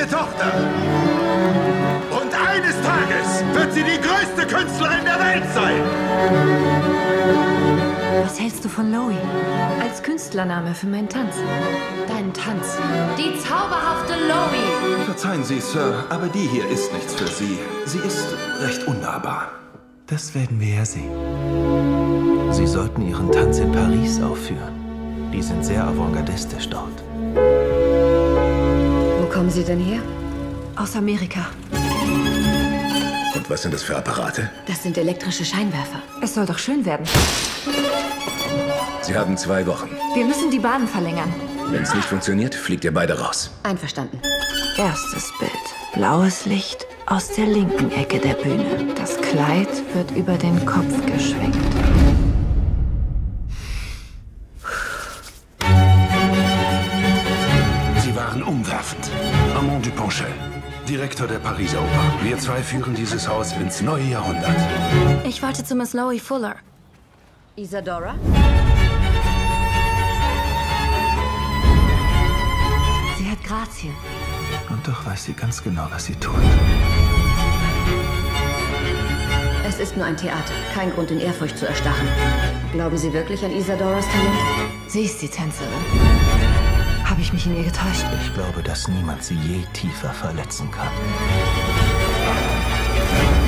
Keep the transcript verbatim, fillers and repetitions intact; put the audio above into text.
meine Tochter. Und eines Tages wird sie die größte Künstlerin der Welt sein. Was hältst du von Loie? Als Künstlername für meinen Tanz. Deinen Tanz. Die zauberhafte Loie. Verzeihen Sie, Sir, aber die hier ist nichts für Sie. Sie ist recht unnahbar. Das werden wir ja sehen. Sie sollten Ihren Tanz in Paris aufführen. Die sind sehr avantgardistisch dort. Wo kommen Sie denn her? Aus Amerika. Und was sind das für Apparate? Das sind elektrische Scheinwerfer. Es soll doch schön werden. Sie haben zwei Wochen. Wir müssen die Bahnen verlängern. Wenn es nicht funktioniert, fliegt ihr beide raus. Einverstanden. Erstes Bild. Blaues Licht aus der linken Ecke der Bühne. Das Kleid wird über den Kopf geschwenkt. Sie waren umwerfend. Armand Duponchel, Direktor der Pariser Oper. Wir zwei führen dieses Haus ins neue Jahrhundert. Ich wollte zu Miss Loie Fuller. Isadora? Sie hat Grazien. Und doch weiß sie ganz genau, was sie tut. Es ist nur ein Theater. Kein Grund, in Ehrfurcht zu erstarren. Glauben Sie wirklich an Isadoras Talent? Sie ist die Tänzerin. Habe ich mich in ihr getäuscht? Ich glaube, dass niemand sie je tiefer verletzen kann.